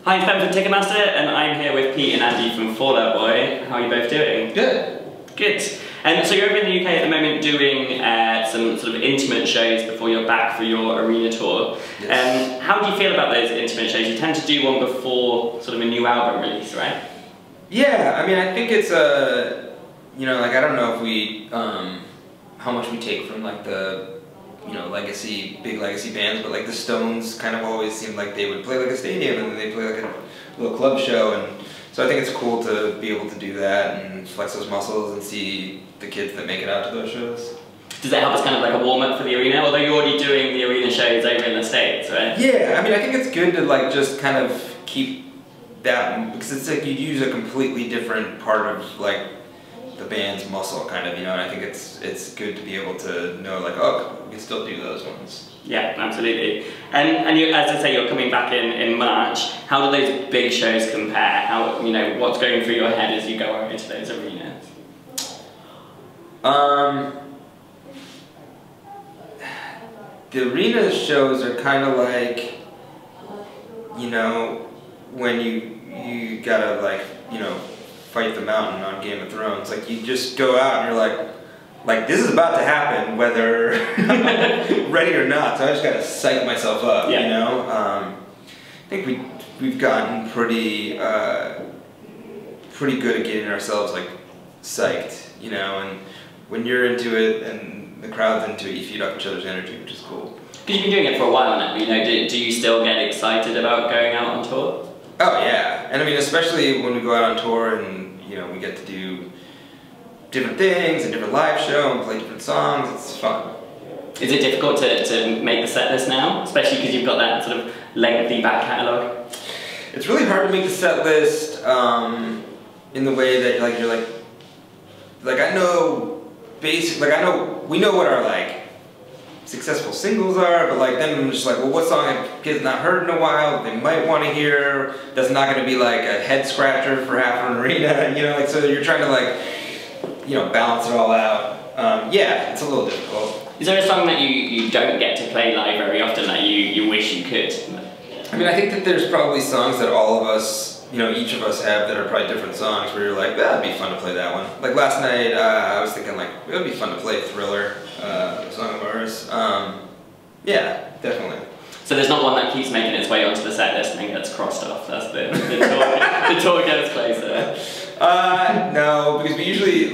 Hi, it's Ben from Ticketmaster, and I'm here with Pete and Andy from Fall Out Boy. How are you both doing? Good. Good. So you're over in the UK at the moment doing some sort of intimate shows before you're back for your arena tour. Yes. How do you feel about those intimate shows? You tend to do one before sort of a new album release, right? Yeah, I mean, I think it's I don't know if we, how much we take from like the, big legacy bands, but like the Stones kind of always seemed like they would play like a stadium and then they play like a little club show, and so I think it's cool to be able to do that and flex those muscles and see the kids that make it out to those shows. Does that help as kind of like a warm-up for the arena? Although you're already doing the arena shows over in the States, right? Yeah, I mean, I think it's good to like just kind of keep that, because it's like you use a completely different part of like the band's muscle, kind of, and I think it's good to be able to know like, oh, we can still do those ones. Yeah, absolutely. And you, as I say, you're coming back in March. How do those big shows compare? How, what's going through your head as you go over to those arenas? The arena shows are kind of like, when you gotta like, fight the mountain on Game of Thrones. Like you just go out and you're like this is about to happen, whether ready or not. So I just gotta psych myself up, I think we've gotten pretty good at getting ourselves like psyched, and when you're into it and the crowd's into it, you feed off each other's energy, which is cool. Because you've been doing it for a while now, do you still get excited about going out on tour? Oh yeah, and I mean especially when we go out on tour and we get to do different things and different live show and play different songs. It's fun. Is it difficult to make the set list now, especially because you've got that sort of lengthy back catalogue? It's really hard to make the set list in the way that like you're like I know we know what our like successful singles are, but like then I'm just like, well, what song have kids not heard in a while that they might want to hear that's not going to be like a head scratcher for half an arena, so you're trying to like balance it all out. Yeah, it's a little difficult. Is there a song that you don't get to play live very often that you wish you could? I mean, I think that there's probably songs that all of us, each of us have that are probably different songs where you're like, that'd be fun to play that one. Like last night, I was thinking like, it would be fun to play Thriller, a song of ours. Yeah, definitely. So there's not one that keeps making its way onto the set list and then gets crossed off. That's the tour gets closer. No, because we usually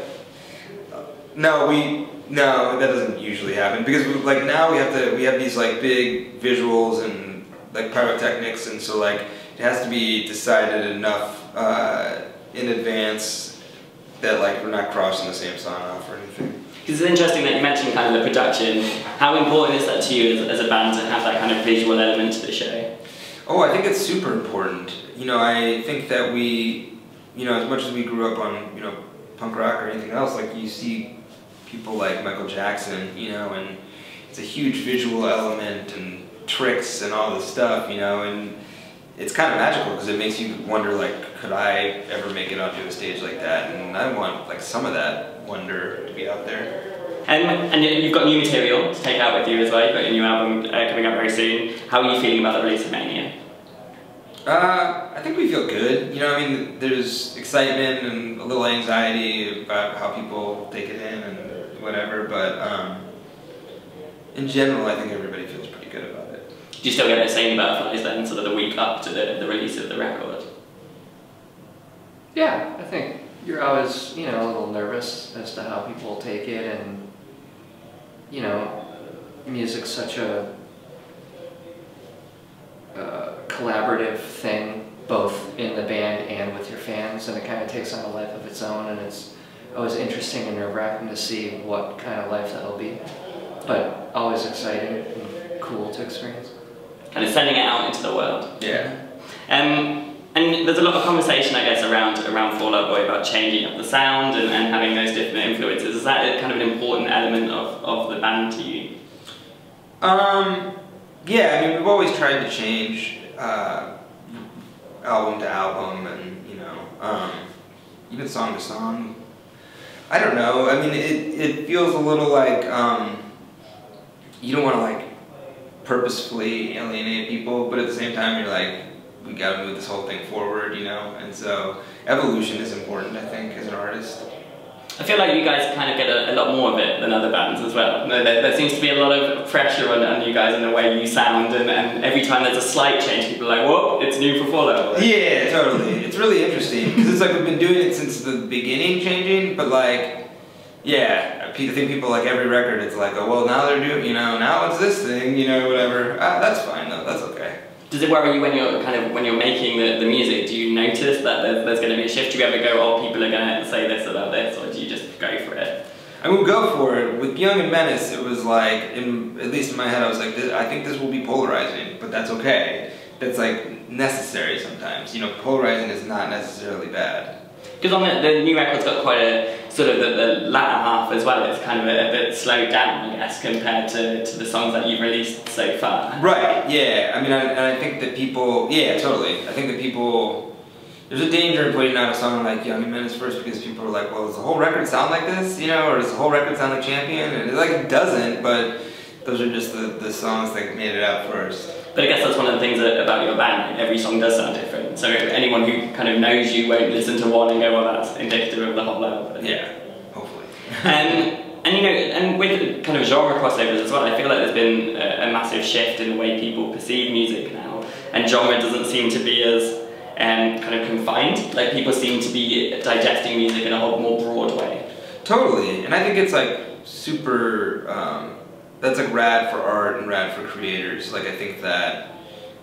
no, that doesn't usually happen because like now we have these like big visuals and like pyrotechnics, and so like it has to be decided enough in advance that like we're not crossing the same song off or anything. Because it's interesting that you mentioned kind of the production. How important is that to you as a band to have that kind of visual element to the show? Oh, I think it's super important. I think that we, as much as we grew up on, punk rock or anything else, like you see people like Michael Jackson, and it's a huge visual element and tricks and all this stuff, and it's kind of magical because it makes you wonder, like, could I ever make it onto a stage like that? And I want like some of that wonder to be out there. And you've got new material to take out with you as well. You've got your new album coming up very soon. How are you feeling about the release of Mania? I think we feel good. I mean, there's excitement and a little anxiety about how people take it in and whatever, but in general, I think everybody feels pretty good about it. Do you still get the same butterflies then, sort of the week up to the release of the record? Yeah, I think you're always, a little nervous as to how people will take it, and, music's such a collaborative thing, both in the band and with your fans, and it kind of takes on a life of its own, and it's always interesting and nerve-wracking to see what kind of life that'll be, but always exciting and cool to experience. Kind of sending it out into the world. Yeah. And there's a lot of conversation, I guess, around Fall Out Boy about changing up the sound and having those different influences. Is that kind of an important element of the band to you? Yeah, I mean, we've always tried to change album to album and, even song to song. I don't know, I mean, it feels a little like, you don't want to like purposefully alienate people, but at the same time you're like, we gotta move this whole thing forward, you know? And so evolution is important, I think, as an artist. I feel like you guys kind of get a lot more of it than other bands as well. There seems to be a lot of pressure on you guys in the way you sound, and every time there's a slight change, people are like, whoa, it's new for Fallout. Yeah, totally. It's really interesting, because it's like we've been doing it since the beginning, changing, but like, yeah, I think people like every record, it's like, oh, well, now they're doing, you know, now it's this thing, you know, whatever. That's fine though, that's okay. Does it worry you when you're making the music? Do you notice that there's going to be a shift? Do you ever go, oh, people are going to say this about this, or do you just go for it? I would go for it. With Young and Menace, it was like, at least in my head, I was like, I think this will be polarizing, but that's okay. That's like necessary sometimes. You know, polarizing is not necessarily bad. Because on the new record's got quite a sort of the latter half as well. It's kind of a bit slowed down, I guess, compared to the songs that you've released so far. Right. Yeah. I mean, I think that people. Yeah, totally. I think that people. There's a danger in putting out a song like Young and Menace first because people are like, well, does the whole record sound like this? You know, or does the whole record sound like Champion? And it doesn't, but those are just the songs that made it out first. But I guess that's one of the things about your band, like every song does sound different. So anyone who kind of knows you won't listen to one and go, well, that's indicative of the whole album. Yeah, hopefully. And you know, and with kind of genre crossovers as well, I feel like there's been a massive shift in the way people perceive music now. And genre doesn't seem to be as kind of confined. Like people seem to be digesting music in a whole more broad way. Totally, and I think it's like super, that's like rad for art and rad for creators. Like I think that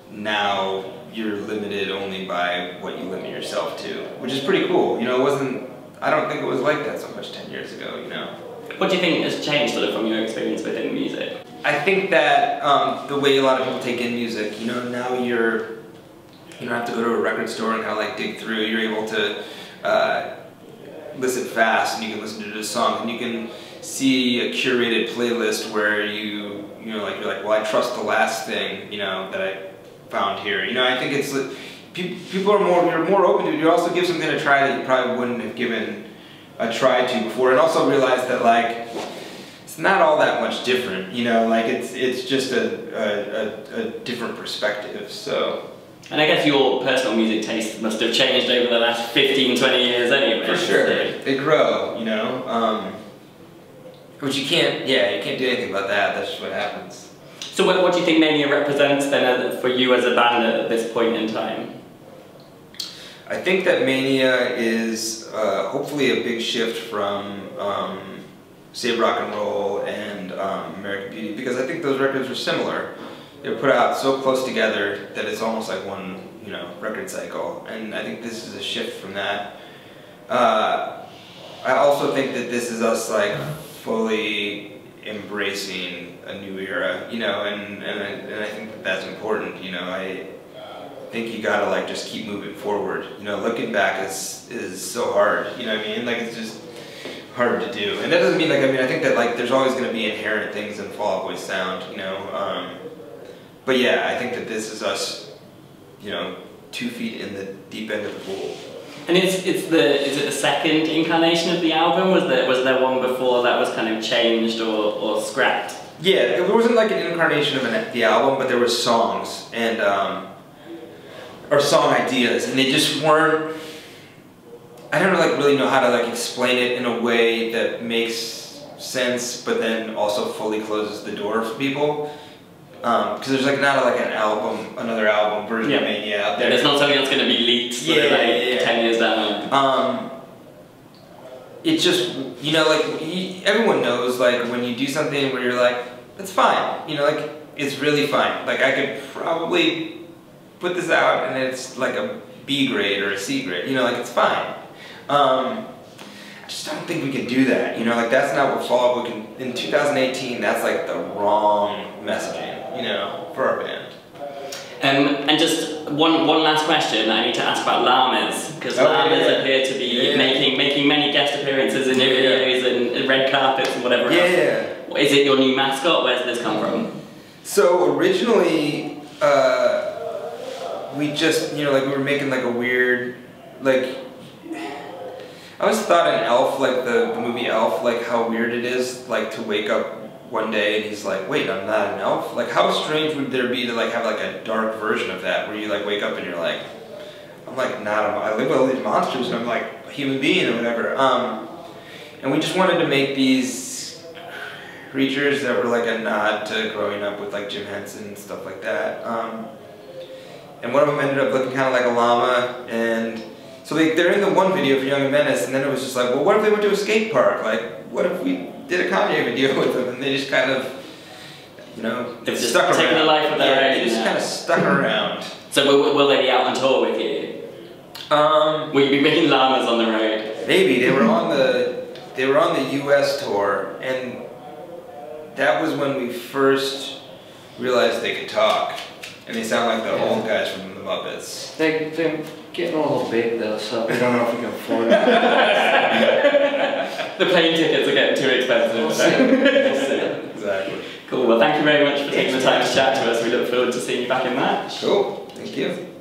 now you're limited only by what you limit yourself to, which is pretty cool. You know, I don't think it was like that so much 10 years ago, you know. What do you think has changed sort of from your experience within music? I think that the way a lot of people take in music, you know, now you don't have to go to a record store and kind of like dig through. You're able to listen fast, and you can listen to this song, and you can see a curated playlist where you're like, well, I trust the last thing, you know, that I found here. You know, I think it's people are you're more open to it. You also give something a try that you probably wouldn't have given a try to before, and also realize that like it's not all that much different. You know, like it's just a different perspective. So. And I guess your personal music taste must have changed over the last 15, 20 years anyway. For sure. They grow, you know. Which you can't do anything about that. That's just what happens. So what do you think Mania represents then for you as a band at this point in time? I think that Mania is hopefully a big shift from Save Rock and Roll and American Beauty, because I think those records were similar. They were put out so close together that it's almost like one, you know, record cycle, and I think this is a shift from that. I also think that this is us like fully embracing a new era, you know, and I think that that's important. You know, I think you gotta like just keep moving forward. You know, looking back is so hard. You know what I mean? Like it's just hard to do, and that doesn't mean like I think that like there's always gonna be inherent things in Fall Out Boy's sound. You know. But yeah, I think that this is us, you know, 2 feet in the deep end of the pool. And is it the second incarnation of the album? Was there one before that was kind of changed or scrapped? Yeah, there wasn't like an incarnation of the album, but there were songs and or song ideas, and they just weren't. I don't really know how to like explain it in a way that makes sense, but then also fully closes the door for people. Because there's like not like another album version of Mania out there. There's not something that's going to be leaked for 10 years down. It's just, you know, like everyone knows like when you do something where you're like, it's fine, you know, like it's really fine. Like I could probably put this out and it's like a B grade or a C grade, you know, like it's fine. I just don't think we can do that, you know, like that's not what Fall Out Boy can. In 2018, that's like the wrong messaging, you know, for our band. And just one last question I need to ask about llamas, because llamas appear to be making many guest appearances in your videos and red carpets and whatever else. Yeah. Is it your new mascot? Where's this come from? So originally, we just, you know, like we were making like a weird, like, I always thought an elf, like the movie Elf, like how weird it is, like to wake up one day and he's like, wait, I'm not an elf? Like, how strange would there be to like have like a dark version of that where you like wake up and you're like, I'm like not I live with all these monsters and I'm like a human being or whatever. And we just wanted to make these creatures that were like a nod to growing up with like Jim Henson and stuff like that. And one of them ended up looking kind of like a llama, and so they're in the one video for Young and Menace, and then it was just like, well, what if they went to a skate park? Like, what if we did a Kanye video with them? And they just kind of, you know, they've just stuck taken around. a life of their own. They just kind of stuck around. So will they be out on tour with you? Will you be making llamas on the road? Maybe. They were on the US tour, and that was when we first realized they could talk. And they sound like the old guys from the Muppets. They're getting a little big though, so we don't know if we can afford it. The plane tickets are getting too expensive. We'll see. Exactly. Cool, well thank you very much for taking the time to chat to us. We look forward to seeing you back in March. Cool, thank you.